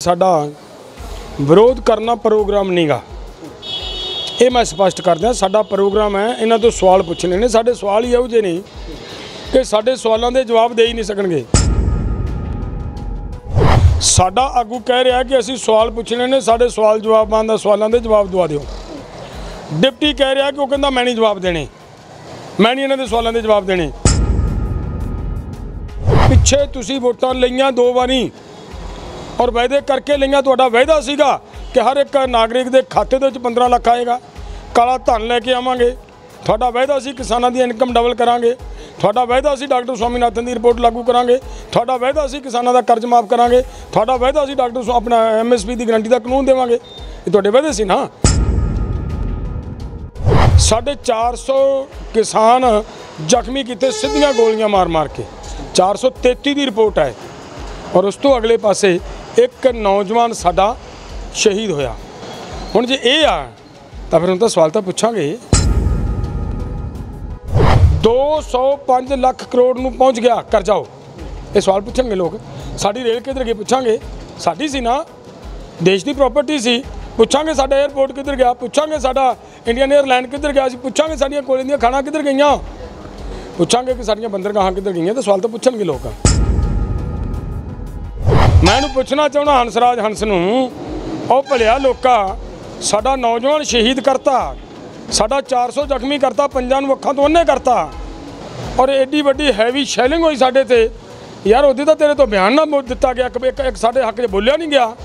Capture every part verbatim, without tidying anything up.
साडा विरोध करना प्रोग्राम नहीं गा, ये मैं स्पष्ट कर दिया। साडा प्रोग्राम है, इन्हां तो सवाल पुछने ने, साडे सवाल ही इहो जिहे नहीं कि साडे सवालों के जवाब दे ही नहीं सकणगे। साडा आगू कह रहा है कि असीं सवाल पुछने ने, साडे सवाल जवाबां दा सवालों के जवाब दवा दिओ। डिप्टी कह रहा कि वो कहंदा मैं नहीं जवाब देने, मैं नहीं इन्हां दे सवालों के जवाब देने। पिछे तुसीं वोटां लईआं दो वारी और वायदे करके लईआं, तुहाडा वायदा सीगा कि हर एक नागरिक के खाते दे विच पंद्रह लाख आएगा, काला धन लैके आवांगे। तुहाडा वायदा सी किसानां दी इनकम डबल करांगे, तुहाडा वायदा सी डॉक्टर स्वामीनाथन की रिपोर्ट लागू करांगे, तुहाडा वायदा सी किसानां दा कर्ज माफ़ करांगे, तुहाडा वायदा सी डॉक्टर अपना एम एस पी की गारंटी का कानून देवांगे। ये तुहाडे वायदे सी ना। साढ़े चार सौ किसान जख्मी किते सीधियां गोलियां मार मार के, चार सौ तेती की रिपोर्ट है। और उस तो अगले पासे एक नौजवान साडा शहीद होया। हुण जे ये आ तां फिर हुण तां सवाल तां पुछांगे। दो सौ पाँच लाख करोड़ नूं पहुँच गया कर्जा, ये सवाल पूछेंगे लोग। साडी रेल किधर गई पूछांगे, साडी सी ना, देश की प्रॉपर्टी सी। पूछांगे साडा एयरपोर्ट किधर गया, पूछांगे साडा इंडियन एयरलाइन किधर गया, पूछांगे साडियां कोले दीयां खाना किधर गईयां, पूछांगे कि साडियां बंदरगाहां किधर गईयां। तो सवाल तो पूछणगे लोग। मैं इहनूं पुछना चाहुंदा हंसराज हंस नूं, ओ भलिया लोका, साडा नौजवान शहीद करता, साडा चार सौ जख्मी करता, पंजां नूं अखां तो अन्ने करता, और एडी वड्डी हैवी शैलिंग हुई साडे ते। यार उहदे तां तेरे तो बयान ना दिता गया, एक एक साडे हक 'च बोलिया नहीं गया।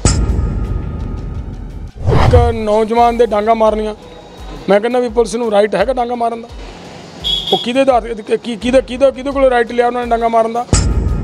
एक नौजवान दे डांगा मारनियां, मैं कहना भी पुलिस नूं राइट हैगा डांगा मारन दा? वो किहदे दा किहदे किहदे किहदे कोल राइट लिया उन्होंने डांगा मारन दा?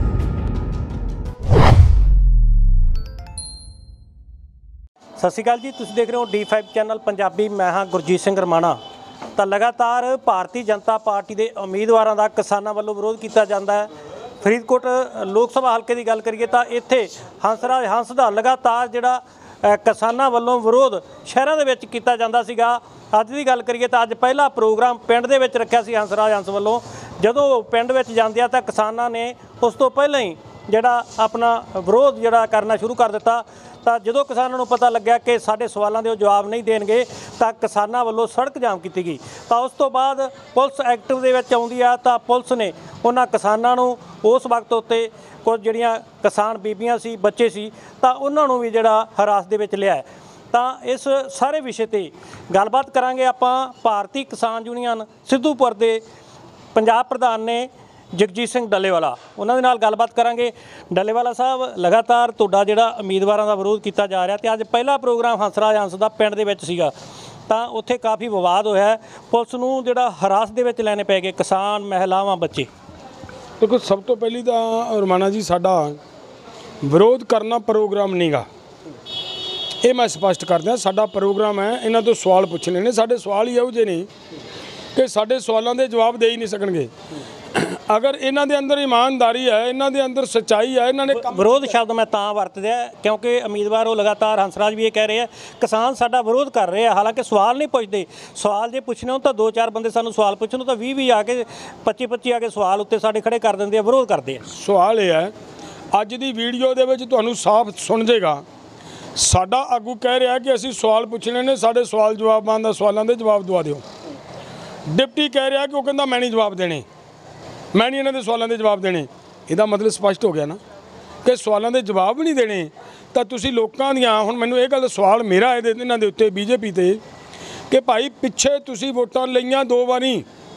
सत श्री अकाल जी, तुसीं देख रहे हो डी फाइव चैनल पंजाबी। मैं हाँ गुरजीत सिंह रमाणा। तो लगातार भारतीय जनता पार्टी के उम्मीदवारों का किसानों वालों विरोध किया जाता है। फरीदकोट लोक सभा हल्के की गल करिए तो इत्थे हंसराज हंस का लगातार जिहड़ा किसानों वालों विरोध शहरों के किया जाता सीगा। अज की गल करिए तो अज पहला प्रोग्राम पिंड दे विच रखिया सी हंसराज हंस वालों। जदों पिंड विच जांदे आ तां किसानां ने उस तो पहले ही जिहड़ा अपना विरोध जिहड़ा करना शुरू कर दिता। तो जो किसानों को पता लग्या कि साडे सवालों के जवाब नहीं देंगे तो किसानों वालों सड़क जाम की गई। तो उस तो बाद पुलिस एक्टिव दे विच आउंदी आ तां पुलिस ने उन्हां किसानों को उस वक्त उत्ते कुछ जिहड़ियां किसान बीबियां सी, बच्चे सी, तां उन्हां नूं भी जिहड़ा हिरासत दे विच लिया। तो इस सारे विषय ते गलबात करांगे आपां। भारतीय किसान यूनियन सिद्धूपुर दे पंजाब प्रधान ने जगजीत सिंह डलेवाला, उन्होंने नाल गलबात करांगे। डलेवाला साहब, लगातार तुहाडा जिहड़ा उम्मीदवारों का विरोध किया जा रहा, तो अज पहला प्रोग्राम हंसराज हंस का पिंड दे विच सीगा, तां उत्थे काफ़ी विवाद होया। पुलिस नूं जिहड़ा हिरासत दे विच लैणे पै गए किसान, महिलावां, बच्चे। देखो, सब तो पहली तो रमाना जी, साडा विरोध करना प्रोग्राम नहीं गा, ये मैं स्पष्ट कर दिया। साडा प्रोग्राम है, इन्हां तो सवाल पुछने ने, साडे सवाल ही इहो जिहे नहीं कि साडे सवालों के जवाब दे ही नहीं सकणगे। अगर इन्हां दे अंदर ईमानदारी है, इन्हां दे अंदर सच्चाई है, इन्हां ने विरोध शब्द मैं तां वरतदे क्योंकि उम्मीदवार वो लगातार हंसराज भी ये कह रहे हैं किसान साडा विरोध कर रहे हैं, हालांकि सवाल नहीं पुछते। सवाल जे पुछने हो तो दो चार बंदे सानू सवाल पुछन तो भी भी आके पच्ची पच्ची आके सवाल उत्ते साडे खड़े कर देंगे, विरोध करते हैं। सवाल यह है, अज की वीडियो दे विच तुहानू साफ सुन जाएगा, साडा आगू कह रहा है कि असीं सवाल पुछने ने, साडे सवाल जवाबां दा सवालों के जवाब दवा दिओ। डिप्टी कह रहा कि वो कहंदा मैं नहीं जवाब देने, मैं नहीं इन्हां दे सवालों के जवाब देने। इहदा मतलब स्पष्ट हो गया ना कि सवालों के जवाब नहीं देने तो तुसीं लोकां दियां। हुण मैनूं इह गल सवाल मेरा है इन्हां दे उत्ते बीजेपी ते कि भाई पिछे तुसीं वोटां लईआं दो वारी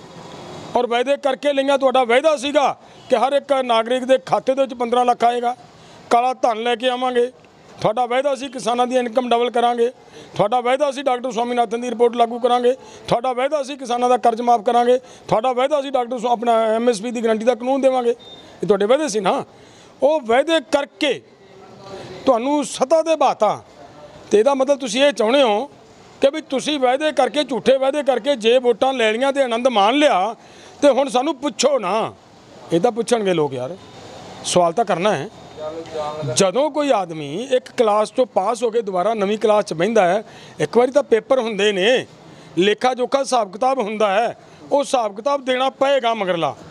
और वायदे करके लईआं, तुहाडा वायदा सीगा कि हर एक नागरिक के खाते दे विच पंद्रह लाख आएगा, काला धन लैके आवांगे, तुहाडा वायदा सी किसानां दी इनकम डबल करांगे, तुहाडा वायदा सी डॉक्टर स्वामीनाथन की रिपोर्ट लागू करांगे, तुहाडा वायदा सी किसानां दा कर्ज माफ़ करांगे, तुहाडा वायदा सी डॉक्टर अपना एम एस पी की गारंटी का कानून देवांगे। ये तुहाडे वायदे सी ना। वो वायदे करके तुहानूं सत्ता दे बातां ते इहदा मतलब तुसीं ये चाहुंदे हो कि भी तुसीं वायदे करके, झूठे वायदे करके जे वोटां ले लियां ते आनंद मान लिया तो हुण सानूं पुछो ना। इहदा पुछणगे लोग। यार सवाल तो करना है। जदों कोई आदमी एक क्लास तो पास होकर दोबारा नवी क्लास च बहिंदा है, एक बारी तो पेपर हुंदे ने, लेखा जोखा हिसाब किताब हुंदा है, वो हिसाब किताब देना पेगा मगरला।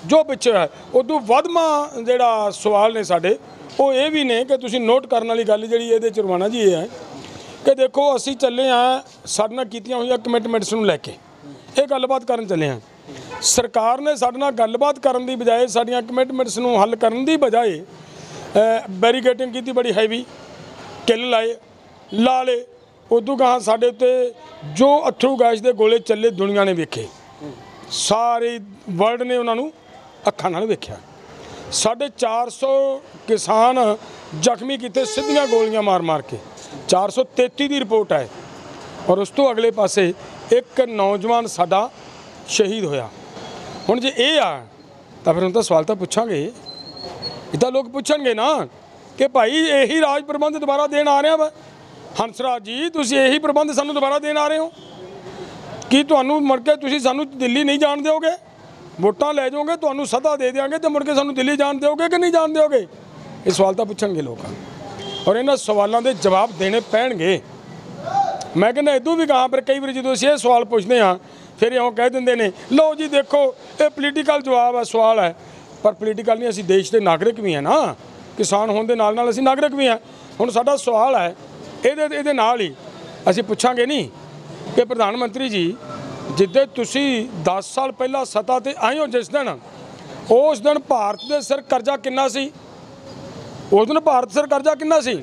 ਜੋ ਪਿੱਛੇ ਹੈ। ਉਦੋਂ ਵੱਧਵਾਂ ਜਿਹੜਾ ਸਵਾਲ ਨੇ ਸਾਡੇ ਉਹ ਇਹ ਵੀ ਨੇ ਕਿ ਤੁਸੀਂ ਨੋਟ ਕਰਨ ਵਾਲੀ ਗੱਲ ਜਿਹੜੀ ਇਹਦੇ 'ਚ ਰਵਾਨਾ ਜੀ ਇਹ ਹੈ ਕਿ ਦੇਖੋ ਅਸੀਂ ਚੱਲੇ ਹਾਂ ਸਾਡੇ ਨਾਲ ਕੀਤੀਆਂ ਹੋਈਆਂ ਕਮਿਟਮੈਂਟਸ ਨੂੰ ਲੈ ਕੇ ਇਹ ਗੱਲਬਾਤ ਕਰਨ ਚੱਲੇ ਹਾਂ। ਸਰਕਾਰ ਨੇ ਸਾਡੇ ਨਾਲ ਗੱਲਬਾਤ ਕਰਨ ਦੀ ਬਜਾਏ ਸਾਡੀਆਂ ਕਮਿਟਮੈਂਟਸ ਨੂੰ ਹੱਲ ਕਰਨ ਦੀ ਬਜਾਏ ਬੈਰੀਕੇਡਿੰਗ ਕੀਤੀ ਬੜੀ ਹੈਵੀ, ਕਿੱਲ ਲਾਏ ਲਾ ਲਏ। ਉਦੋਂ ਗਾਹਾਂ ਸਾਡੇ ਉੱਤੇ ਜੋ ਅਥਰੂ ਗੈਸ ਦੇ ਗੋਲੇ ਚੱਲੇ ਦੁਨੀਆ ਨੇ ਵੇਖੇ, ਸਾਰੇ ਵਰਲਡ ਨੇ ਉਹਨਾਂ ਨੂੰ ਅੱਖਾਂ ਨਾਲ ਵੇਖਿਆ। ਸਾਢੇ ਚਾਰ ਸੌ ਕਿਸਾਨ ਜ਼ਖਮੀ ਕੀਤੇ ਸਿੱਧੀਆਂ ਗੋਲੀਆਂ ਮਾਰ ਮਾਰ ਕੇ, ਚਾਰ ਸੌ ਤੇਤੀ ਦੀ ਰਿਪੋਰਟ ਹੈ। ਔਰ ਉਸ ਤੋਂ ਅਗਲੇ ਪਾਸੇ ਇੱਕ ਨੌਜਵਾਨ ਸਾਡਾ ਸ਼ਹੀਦ ਹੋਇਆ। ਹੁਣ ਜੇ ਇਹ ਆ ਤਾਂ ਫਿਰ ਹੁਣ ਤਾਂ ਸਵਾਲ ਤਾਂ ਪੁੱਛਾਂਗੇ, ਇਹ ਤਾਂ ਲੋਕ ਪੁੱਛਣਗੇ ਨਾ ਕਿ ਭਾਈ ਇਹੀ ਰਾਜ ਪ੍ਰਬੰਧ ਦੁਬਾਰਾ ਦੇਣ ਆ ਰਿਹਾ ਵਾ ਹੰਸਰਾਜ ਜੀ, ਤੁਸੀਂ ਇਹੀ ਪ੍ਰਬੰਧ ਸਾਨੂੰ ਦੁਬਾਰਾ ਦੇਣ ਆ ਰਹੇ ਹੋ ਕਿ ਤੁਹਾਨੂੰ ਮੁੜ ਕੇ ਤੁਸੀਂ ਸਾਨੂੰ ਦਿੱਲੀ ਨਹੀਂ ਜਾਣ ਦਿਓਗੇ, ਵੋਟਾਂ ਲੈ ਜਾਓਗੇ, ਤੁਹਾਨੂੰ ਸੱਦਾ ਦੇ ਦਿਆਂਗੇ ਤੇ ਮੁੜ ਕੇ ਸਾਨੂੰ ਦਿੱਲੀ ਜਾਣ ਦਿਓਗੇ ਕਿ ਨਹੀਂ ਜਾਣ ਦਿਓਗੇ? ਇਹ ਸਵਾਲ ਤਾਂ ਪੁੱਛਣਗੇ ਲੋਕਾਂ ਔਰ ਇਹਨਾਂ ਸਵਾਲਾਂ ਦੇ ਜਵਾਬ ਦੇਣੇ ਪੈਣਗੇ। ਮੈਂ ਕਹਿੰਦਾ ਇਦੋਂ ਵੀ ਕਹਾਂ ਪਰ ਕਈ ਵਾਰ ਜਦੋਂ ਅਸੀਂ ਇਹ ਸਵਾਲ ਪੁੱਛਦੇ ਹਾਂ ਫਿਰ ਇਉਂ ਕਹਿ ਦਿੰਦੇ ਨੇ ਲਓ ਜੀ ਦੇਖੋ ਇਹ ਪੋਲੀਟੀਕਲ ਜਵਾਬ ਹੈ, ਸਵਾਲ ਹੈ। ਪਰ ਪੋਲੀਟੀਕਲ ਨਹੀਂ, ਅਸੀਂ ਦੇਸ਼ ਦੇ ਨਾਗਰਿਕ ਵੀ ਹਾਂ ਨਾ, ਕਿਸਾਨ ਹੋਣ ਦੇ ਨਾਲ ਨਾਲ ਅਸੀਂ ਨਾਗਰਿਕ ਵੀ ਹਾਂ। ਹੁਣ ਸਾਡਾ ਸਵਾਲ ਹੈ ਇਹਦੇ ਇਹਦੇ ਨਾਲ ਹੀ ਅਸੀਂ ਪੁੱਛਾਂਗੇ ਨਹੀਂ ਕਿ ਪ੍ਰਧਾਨ ਮੰਤਰੀ ਜੀ ਜਿੱਦੇ ਤੁਸੀਂ ਦਸ ਸਾਲ ਪਹਿਲਾਂ ਸੱਤਾ 'ਤੇ ਆਏ ਹੋ ਜਿਸ ਦਿਨ, ਉਸ ਦਿਨ ਭਾਰਤ ਦੇ ਸਿਰ ਕਰਜ਼ਾ ਕਿੰਨਾ ਸੀ? ਉਸ ਦਿਨ ਭਾਰਤ ਸਿਰ ਕਰਜ਼ਾ ਕਿੰਨਾ ਸੀ?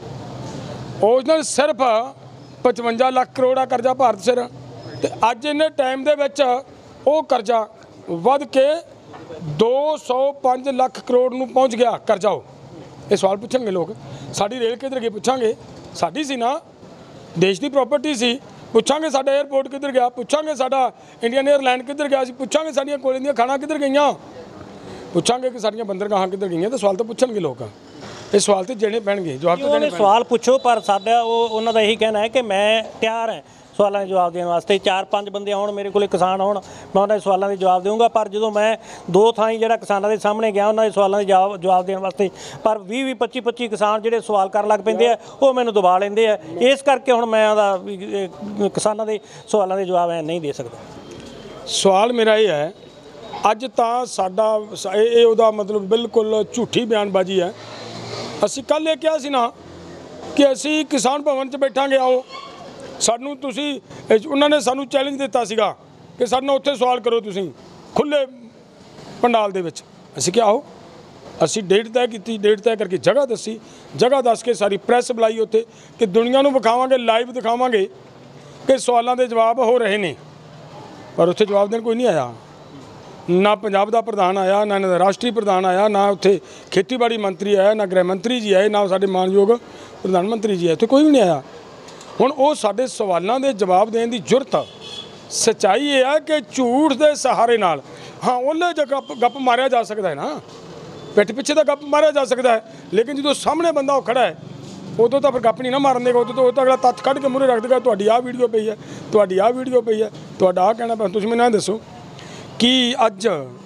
ਉਸ ਦਿਨ ਸਿਰਫ ਪਚਵੰਜਾ ਲੱਖ ਕਰੋੜ ਦਾ ਕਰਜ਼ਾ ਭਾਰਤ ਸਿਰ, ਤੇ ਅੱਜ ਇੰਨੇ ਟਾਈਮ ਦੇ ਵਿੱਚ ਉਹ ਕਰਜ਼ਾ ਵੱਧ ਕੇ ਦੋ ਸੌ ਪੰਜ ਲੱਖ ਕਰੋੜ ਨੂੰ ਪਹੁੰਚ ਗਿਆ ਕਰਜ਼ਾ। ਉਹ ਇਹ ਸਵਾਲ ਪੁੱਛਣਗੇ ਲੋਕ। ਸਾਡੀ ਰੇਲ ਕਿੱਧਰ ਗਈ ਪੁੱਛਾਂਗੇ, ਸਾਡੀ ਸੀ ਨਾ, ਦੇਸ਼ ਦੀ ਪ੍ਰਾਪਰਟੀ ਸੀ। ਪੁੱਛਾਂਗੇ ਸਾਡਾ 에ਅਰਪੋਰਟ ਕਿੱਧਰ ਗਿਆ, ਪੁੱਛਾਂਗੇ ਸਾਡਾ ਇੰਡੀਅਨ 에ਅਰਲਾਈਨ ਕਿੱਧਰ ਗਿਆ ਸੀ, ਪੁੱਛਾਂਗੇ ਸਾਡੀਆਂ ਕੋਲੇ ਦੀਆਂ ਖਾਣਾ ਕਿੱਧਰ ਗਈਆਂ, ਪੁੱਛਾਂਗੇ ਕਿ ਸਾਡੀਆਂ ਬੰਦਰਗਾਹਾਂ ਕਿੱਧਰ ਗਈਆਂ। ਤਾਂ ਸਵਾਲ ਤਾਂ ਪੁੱਛਣਗੇ ਲੋਕ, ਇਹ ਸਵਾਲ ਤੇ ਦੇਣੇ ਪੈਣਗੇ, ਜਵਾਬ ਤਾਂ ਦੇਣੇ ਪੈਣਗੇ। ਸਵਾਲ ਪੁੱਛੋ ਪਰ ਸਾਡਾ ਉਹ ਉਹਨਾਂ ਦਾ ਇਹੀ ਕਹਿਣਾ ਹੈ ਕਿ ਮੈਂ ਤਿਆਰ ਹਾਂ ਸਵਾਲਾਂ ਦੇ ਜਵਾਬ ਦੇਣ ਵਾਸਤੇ। ਚਾਰ ਪੰਜ ਬੰਦੇ ਆਉਣ ਮੇਰੇ ਕੋਲੇ ਕਿਸਾਨ ਆਉਣ, ਮੈਂ ਉਹਨਾਂ ਦੇ ਸਵਾਲਾਂ ਦੇ ਜਵਾਬ ਦੇਵਾਂਗਾ। ਪਰ ਜਦੋਂ ਮੈਂ ਦੋ ਥਾਈਂ ਜਿਹੜਾ ਕਿਸਾਨਾਂ ਦੇ ਸਾਹਮਣੇ ਗਿਆ ਉਹਨਾਂ ਦੇ ਸਵਾਲਾਂ ਦੇ ਜਵਾਬ ਜਵਾਬ ਦੇਣ ਵਾਸਤੇ, ਪਰ ਵੀਹ ਵੀਹ ਪੱਚੀ ਪੱਚੀ ਕਿਸਾਨ ਜਿਹੜੇ ਸਵਾਲ ਕਰਨ ਲੱਗ ਪੈਂਦੇ ਆ ਉਹ ਮੈਨੂੰ ਦਬਾ ਲੈਂਦੇ ਆ। ਇਸ ਕਰਕੇ ਹੁਣ ਮੈਂ ਉਹਦਾ ਕਿਸਾਨਾਂ ਦੇ ਸਵਾਲਾਂ ਦੇ ਜਵਾਬ ਐ ਨਹੀਂ ਦੇ ਸਕਦਾ। ਸਵਾਲ ਮੇਰਾ ਇਹ ਹੈ ਅੱਜ ਤਾਂ ਸਾਡਾ ਇਹ ਉਹਦਾ ਮਤਲਬ ਬਿਲਕੁਲ ਝੂਠੀ ਬਿਆਨਬਾਜ਼ੀ ਹੈ। ਅਸੀਂ ਕੱਲ੍ਹ ਇਹ ਕਿਹਾ ਸੀ ਨਾ ਕਿ ਅਸੀਂ ਕਿਸਾਨ ਭਵਨ 'ਚ ਬੈਠਾਂਗੇ, ਆਓ ਸਾਨੂੰ ਤੁਸੀਂ, ਉਹਨਾਂ ਨੇ ਸਾਨੂੰ ਚੈਲੰਜ ਦਿੱਤਾ ਸੀਗਾ ਕਿ ਸਾਡੇ ਨਾਲ ਉੱਥੇ ਸਵਾਲ ਕਰੋ ਤੁਸੀਂ ਖੁੱਲ੍ਹੇ ਪੰਡਾਲ ਦੇ ਵਿੱਚ। ਅਸੀਂ ਕਿਹਾ ਆਓ, ਅਸੀਂ ਡੇਟ ਤੈਅ ਕੀਤੀ, ਡੇਟ ਤੈਅ ਕਰਕੇ ਜਗ੍ਹਾ ਦੱਸੀ, ਜਗ੍ਹਾ ਦੱਸ ਕੇ ਸਾਰੀ ਪ੍ਰੈਸ ਬੁਲਾਈ ਉੱਥੇ ਕਿ ਦੁਨੀਆ ਨੂੰ ਵਿਖਾਵਾਂਗੇ, ਲਾਈਵ ਦਿਖਾਵਾਂਗੇ ਕਿ ਸਵਾਲਾਂ ਦੇ ਜਵਾਬ ਹੋ ਰਹੇ ਨੇ। ਪਰ ਉੱਥੇ ਜਵਾਬ ਦੇਣ ਕੋਈ ਨਹੀਂ ਆਇਆ, ਨਾ ਪੰਜਾਬ ਦਾ ਪ੍ਰਧਾਨ ਆਇਆ, ਨਾ ਇਹਨਾਂ ਦਾ ਰਾਸ਼ਟਰੀ ਪ੍ਰਧਾਨ ਆਇਆ, ਨਾ ਉੱਥੇ ਖੇਤੀਬਾੜੀ ਮੰਤਰੀ ਆਇਆ, ਨਾ ਗ੍ਰਹਿ ਮੰਤਰੀ ਜੀ ਆਏ, ਨਾ ਸਾਡੇ ਮਾਨਯੋਗ ਪ੍ਰਧਾਨ ਮੰਤਰੀ ਜੀ ਆਏ, ਉੱਥੇ ਕੋਈ ਵੀ ਨਹੀਂ ਆਇਆ। ਹੁਣ ਉਹ ਸਾਡੇ ਸਵਾਲਾਂ ਦੇ ਜਵਾਬ ਦੇਣ ਦੀ ਜੁਰਤ, ਸੱਚਾਈ ਇਹ ਹੈ ਕਿ ਝੂਠ ਦੇ ਸਹਾਰੇ ਨਾਲ ਹਾਂ ਉਹਲੇ ਜ ਗੱਪ ਗੱਪ ਮਾਰਿਆ ਜਾ ਸਕਦਾ ਹੈ ਨਾ, ਪਿੱਠ ਪਿੱਛੇ ਦਾ ਗੱਪ ਮਾਰਿਆ ਜਾ ਸਕਦਾ ਹੈ, ਲੇਕਿਨ ਜਦੋਂ ਸਾਹਮਣੇ ਬੰਦਾ ਉਹ ਖੜਾ ਹੈ ਉਦੋਂ ਤਾਂ ਫਿਰ ਗੱਪ ਨਹੀਂ ਨਾ ਮਾਰਨ ਦੇਗਾ। ਉਦੋਂ ਤਾਂ ਉਹ ਤਾਂ ਅਗਲਾ ਤੱਥ ਕੱਢ ਕੇ ਮੂਹਰੇ ਰੱਖ ਦੇਗਾ, ਤੁਹਾਡੀ ਆਹ ਵੀਡੀਓ ਪਈ ਹੈ, ਤੁਹਾਡੀ ਆਹ ਵੀਡੀਓ ਪਈ ਹੈ, ਤੁਹਾਡਾ ਆਹ ਕਹਿਣਾ ਪਿਆ। ਤੁਸੀਂ ਮੈਨੂੰ ਇਹ ਦੱਸੋ ਕਿ ਅੱਜ